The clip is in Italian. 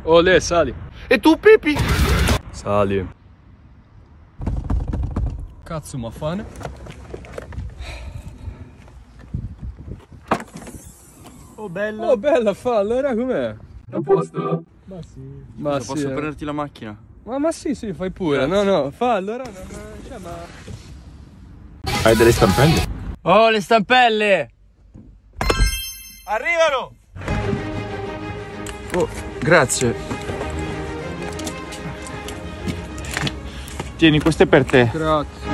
Olè, sali. E tu, Pepi? Sali. Cazzo, ma fane? Oh, bella. Oh, bella fa, allora com'è? A posto? Ma sì. Ma sì. Posso prenderti la macchina? Ma sì, sì, fai pure. Grazie. No, fa, allora non... Cioè, ma... Hai delle stampelle? Oh, le stampelle! Arrivano! Oh, grazie. Tieni, questo è per te. Grazie.